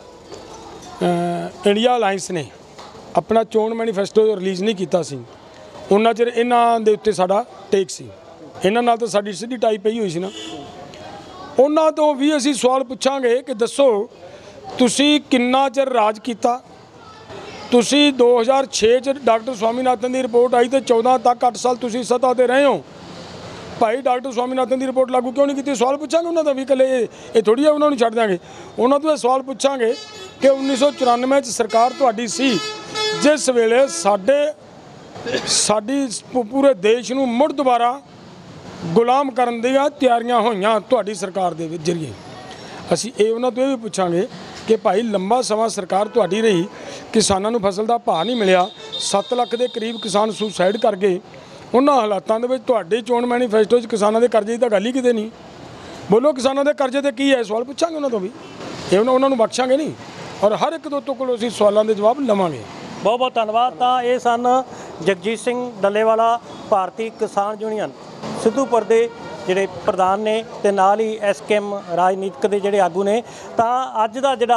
ਇੰਡੀਆ ਅਲਾਇੰਸ ਨੇ ਆਪਣਾ ਚੋਣ ਮੈਨੀਫੈਸਟੋ ਰਿਲੀਜ਼ ਨਹੀਂ ਕੀਤਾ ਸੀ, ਉਹਨਾਂ ਚਿਰ ਇਹਨਾਂ ਦੇ ਉੱਤੇ ਸਾਡਾ ਟੇਕ ਸੀ, ਇਹਨਾਂ ਨਾਲ ਤਾਂ ਸਾਡੀ ਸਿੱਧੀ ਟਾਈ ਪਈ ਹੋਈ ਸੀ ਨਾ। ਉਹਨਾਂ ਤੋਂ ਵੀ ਅਸੀਂ ਸਵਾਲ ਪੁੱਛਾਂਗੇ ਕਿ ਦੱਸੋ ਤੁਸੀਂ ਕਿੰਨਾ ਚਿਰ ਰਾਜ ਕੀਤਾ। ਤੁਸੀਂ ਦੋ ਹਜ਼ਾਰ ਛੇ 'ਚ ਡਾਕਟਰ ਸਵਾਮੀਨਾਥਨ ਦੀ ਰਿਪੋਰਟ ਆਈ ਤੇ ਚੌਦਾਂ ਤੱਕ ਅੱਠ ਸਾਲ ਤੁਸੀਂ ਸੱਤਾ 'ਤੇ ਰਹੇ ਹੋ, ਭਾਈ ਡਾਕਟਰ ਸਵਾਮੀਨਾਥਨ ਦੀ ਰਿਪੋਰਟ ਲਾਗੂ ਕਿਉਂ ਨਹੀਂ ਕੀਤੀ? ਸਵਾਲ ਪੁੱਛਾਂਗੇ ਉਹਨਾਂ ਦਾ ਵੀ, ਇਕੱਲੇ ਇਹ ਥੋੜ੍ਹੀ ਆ ਉਹਨਾਂ ਨੂੰ ਛੱਡ ਦਿਆਂਗੇ। ਉਹਨਾਂ ਤੋਂ ਇਹ ਸਵਾਲ ਪੁੱਛਾਂਗੇ ਕਿ ਉੱਨੀ ਸੌ ਚੁਰਾਨਵੇਂ 'ਚ ਸਰਕਾਰ ਤੁਹਾਡੀ ਸੀ, ਜਿਸ ਵੇਲੇ ਸਾਡੇ ਸਾਡੀ ਪੂਰੇ ਦੇਸ਼ ਨੂੰ ਮੁੜ ਦੁਬਾਰਾ ਗੁਲਾਮ ਕਰਨ ਦੀਆਂ ਤਿਆਰੀਆਂ ਹੋਈਆਂ ਤੁਹਾਡੀ ਸਰਕਾਰ ਦੇ ਜ਼ਰੀਏ। ਅਸੀਂ ਇਹ ਉਹਨਾਂ ਤੋਂ ਇਹ ਵੀ ਪੁੱਛਾਂਗੇ ਕਿ ਭਾਈ ਲੰਬਾ ਸਮਾਂ ਸਰਕਾਰ ਤੁਹਾਡੀ ਰਹੀ, ਕਿਸਾਨਾਂ ਨੂੰ ਫਸਲ ਦਾ ਭਾਅ ਨਹੀਂ ਮਿਲਿਆ, ਸੱਤ ਲੱਖ ਦੇ ਕਰੀਬ ਕਿਸਾਨ ਸੁਸਾਈਡ ਕਰ ਗਏ, ਉਹਨਾਂ ਹਾਲਾਤਾਂ ਦੇ ਵਿੱਚ ਤੁਹਾਡੇ ਚੋਣ ਮੈਨੀਫੈਸਟੋ 'ਚ ਕਿਸਾਨਾਂ ਦੇ ਕਰਜ਼ੇ ਦੀ ਤਾਂ ਗੱਲ ਹੀ ਕਿਤੇ ਨਹੀਂ। ਬੋਲੋ ਕਿਸਾਨਾਂ ਦੇ ਕਰਜ਼ੇ ਤੇ ਕੀ ਹੈ? ਸਵਾਲ ਪੁੱਛਾਂਗੇ ਉਹਨਾਂ ਤੋਂ ਵੀ, ਇਹ ਉਹਨਾਂ ਨੂੰ ਬਖਸ਼ਾਂਗੇ ਨਹੀਂ, ਔਰ ਹਰ ਇੱਕ ਦੋ ਤੋਂ ਕੋਲ ਅਸੀਂ ਸਵਾਲਾਂ ਦੇ ਜਵਾਬ ਲਵਾਂਗੇ। ਬਹੁਤ ਬਹੁਤ ਧੰਨਵਾਦ। ਤਾਂ ਇਹ ਸਨ ਜਗਜੀਤ ਸਿੰਘ ਡੱਲੇਵਾਲਾ, ਭਾਰਤੀ ਕਿਸਾਨ ਯੂਨੀਅਨ ਸਿੱਧੂਪੁਰ ਦੇ ਜਿਹੜੇ ਪ੍ਰਧਾਨ ਨੇ, ਤੇ ਨਾਲ ਹੀ ਐਸਕੇਐਮ ਰਾਜਨੀਤਿਕ ਦੇ ਜਿਹੜੇ ਆਗੂ ਨੇ। ਤਾਂ ਅੱਜ ਦਾ ਜਿਹੜਾ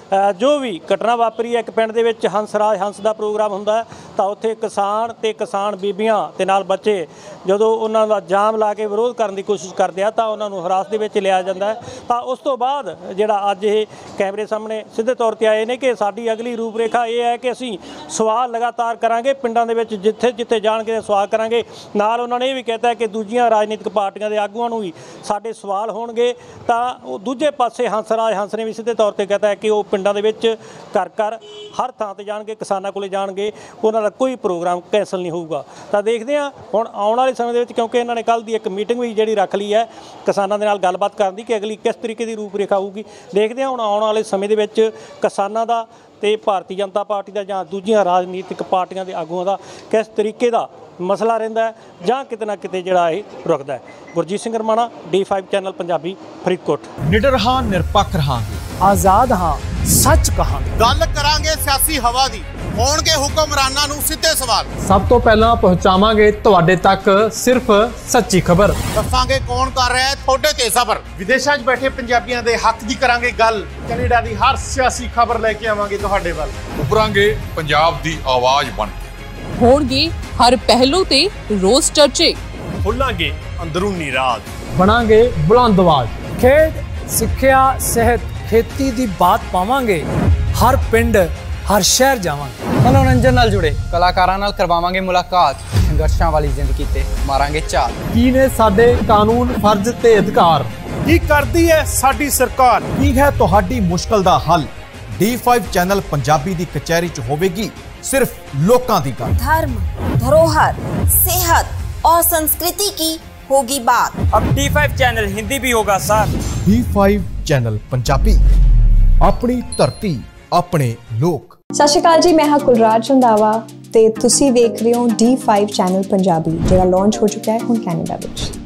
ਜੋ ਵੀ ਘਟਨਾ ਵਾਪਰੀ ਹੈ, ਇੱਕ ਪਿੰਡ ਦੇ ਵਿੱਚ ਹੰਸਰਾਜ ਹੰਸ ਦਾ ਪ੍ਰੋਗਰਾਮ ਹੁੰਦਾ ਤਾਂ ਉੱਥੇ ਕਿਸਾਨ ਤੇ ਕਿਸਾਨ ਬੀਬੀਆਂ ਤੇ ਨਾਲ ਬੱਚੇ ਜਦੋਂ ਉਹਨਾਂ ਦਾ ਜਾਮ ਲਾ ਕੇ ਵਿਰੋਧ ਕਰਨ ਦੀ ਕੋਸ਼ਿਸ਼ ਕਰਦੇ ਆ ਤਾਂ ਉਹਨਾਂ ਨੂੰ ਹਿਰਾਸਤ ਦੇ ਵਿੱਚ ਲਿਆ ਜਾਂਦਾ ਹੈ। ਤਾਂ ਉਸ ਤੋਂ ਬਾਅਦ ਜਿਹੜਾ ਅੱਜ ਇਹ ਕੈਮਰੇ ਸਾਹਮਣੇ ਸਿੱਧੇ ਤੌਰ ਤੇ ਆਏ ਨੇ ਕਿ ਸਾਡੀ ਅਗਲੀ ਰੂਪਰੇਖਾ ਇਹ ਹੈ ਕਿ ਅਸੀਂ ਸਵਾਲ ਲਗਾਤਾਰ ਕਰਾਂਗੇ, ਪਿੰਡਾਂ ਦੇ ਵਿੱਚ ਜਿੱਥੇ ਜਿੱਥੇ ਜਾਣਗੇ ਸਵਾਲ ਕਰਾਂਗੇ। ਨਾਲ ਉਹਨਾਂ ਨੇ ਇਹ ਵੀ ਕਹਿਤਾ ਕਿ ਦੂਜੀਆਂ ਰਾਜਨੀਤਿਕ ਪਾਰਟੀਆਂ ਦੇ ਆਗੂਆਂ ਨੂੰ ਵੀ ਸਾਡੇ ਸਵਾਲ ਹੋਣਗੇ। ਤਾਂ ਉਹ ਦੂਜੇ ਪਾਸੇ ਹੰਸਰਾਜ ਹੰਸ ਨੇ ਵੀ ਸਿੱਧੇ ਤੌਰ ਤੇ ਕਹਿਤਾ ਕਿ ਉਹ ਪਿੰਡਾਂ ਦੇ ਵਿੱਚ ਘਰ ਘਰ ਹਰ ਥਾਂ ਤੇ ਜਾਣਗੇ, ਕਿਸਾਨਾਂ ਕੋਲੇ ਜਾਣਗੇ, ਉਹਨਾਂ ਦਾ ਕੋਈ ਪ੍ਰੋਗਰਾਮ ਕੈਂਸਲ ਨਹੀਂ ਹੋਊਗਾ। ਤਾਂ ਦੇਖਦੇ ਹਾਂ ਹੁਣ ਆਉਣ ਵਾਲੇ ਸਮੇਂ ਦੇ ਵਿੱਚ, ਕਿਉਂਕਿ ਇਹਨਾਂ ਨੇ ਕੱਲ੍ਹ ਦੀ ਇੱਕ ਮੀਟਿੰਗ ਵੀ ਜਿਹੜੀ ਰੱਖ ਲਈ ਹੈ ਕਿਸਾਨਾਂ ਦੇ ਨਾਲ ਗੱਲਬਾਤ ਕਰਨ ਦੀ ਕਿ ਅਗਲੀ ਕਿਸ ਤਰੀਕੇ ਦੀ ਰੂਪਰੇਖਾ ਹੋਊਗੀ। ਦੇਖਦੇ ਹਾਂ ਹੁਣ ਆਉਣ ਵਾਲੇ ਸਮੇਂ ਦੇ ਵਿੱਚ ਕਿਸਾਨਾਂ ਦਾ ਤੇ ਭਾਰਤੀ ਜਨਤਾ ਪਾਰਟੀ ਦਾ ਜਾਂ ਦੂਜੀਆਂ ਰਾਜਨੀਤਿਕ ਪਾਰਟੀਆਂ ਦੇ ਆਗੂਆਂ ਦਾ ਕਿਸ ਤਰੀਕੇ ਦਾ ਮਸਲਾ ਰਹਿੰਦਾ ਜਾਂ ਕਿਤੇ ਨਾ ਕਿਤੇ ਜਿਹੜਾ ਇਹ ਰੁਕਦਾ ਹੈ। Gurjeet Singh Ramana, D five channel Punjabi, Faridkot. ਨਿਡਰ ਹਾਂ, ਨਿਰਪੱਖ ਰਹਾਂਗੇ, ਆਜ਼ਾਦ ਹਾਂ, ਸੱਚ ਕਹਾਂਗੇ। ਗੱਲ ਕਰਾਂਗੇ ਸਿਆਸੀ ਹਵਾ ਦੀ, ਹੋਣਗੇ ਹੁਕਮਰਾਨਾਂ ਨੂੰ ਸਿੱਧੇ ਸਵਾਲ। ਸਭ ਤੋਂ ਪਹਿਲਾਂ ਪਹੁੰਚਾਵਾਂਗੇ ਤੁਹਾਡੇ ਤੱਕ ਸਿਰਫ ਸੱਚੀ ਖਬਰ। ਦੱਸਾਂਗੇ ਕੌਣ ਕਰ ਰਿਹਾ ਹੈ ਤੁਹਾਡੇ ਤੇ ਸਬਰ। ਵਿਦੇਸ਼ਾਂ 'ਚ ਬੈਠੇ ਪੰਜਾਬੀਆਂ ਦੇ ਹੱਕ ਦੀ ਕਰਾਂਗੇ ਗੱਲ। ਕੈਨੇਡਾ ਦੀ ਹਰ ਸਿਆਸੀ ਖਬਰ ਲੈ ਕੇ ਆਵਾਂਗੇ ਤੁਹਾਡੇ ਵੱਲ। ਉਭਰਾਂਗੇ ਪੰਜਾਬ ਦੀ ਆਵਾਜ਼ ਬਣ ਕੇ। ਹੋਣਗੇ ਹਰ ਪਹਿਲੂ ਤੇ ਰੋਜ਼ ਚਰਚੇ। ਖੋਲਾਂਗੇ ਅੰਦਰੂਨੀ ਰਾਜ। ਬਣਾਂਗੇ ਬੁਲੰਦ ਆਵਾਜ਼। ਖੇਡ, ਸਿੱਖਿਆ, ਸਿਹਤ, ਖੇਤੀ ਦੀ ਬਾਤ ਪਾਵਾਂਗੇ। ਹਰ ਪਿੰਡ, ਹਰ ਸ਼ਹਿਰ ਜਾਵਾਂਗੇ। ਮਨੋਰੰਜਨ ਨਾਲ ਜੁੜੇ ਕਲਾਕਾਰਾਂ ਨਾਲ ਕਰਵਾਵਾਂਗੇ ਮੁਲਾਕਾਤ। ਸੰਘਰਸ਼ਾਂ ਵਾਲੀ ਜ਼ਿੰਦਗੀ ਤੇ ਮਾਰਾਂਗੇ ਝਾਤ। ਕੀ ਨੇ ਸਾਡੇ ਕਾਨੂੰਨ, ਫਰਜ਼ ਤੇ ਅਧਿਕਾਰ? ਕੀ ਕਰਦੀ ਹੈ ਸਾਡੀ ਸਰਕਾਰ? ਕੀ ਹੈ ਤੁਹਾਡੀ ਮੁਸ਼ਕਲ ਦਾ ਹੱਲ? ਡੀ ਫਾਈਵ ਚੈਨਲ ਪੰਜਾਬੀ ਦੀ ਕਚਹਿਰੀ 'ਚ ਹੋਵੇਗੀ सिर्फ लोकां दी गल। धर्म, धरोहर, सेहत और संस्कृति की होगी बात। अब डी फाइव चैनल हिंदी भी होगा sir. D five channel Punjabi, अपनी धरती, अपने लोक। सत श्री अकाल जी, मैं हाँ कुलराज रंधावा ते तुसी देख रहे हो डी फाइव चैनल पंजाबी, जिहड़ा लॉन्च हो चुका है हुण कैनेडा विच।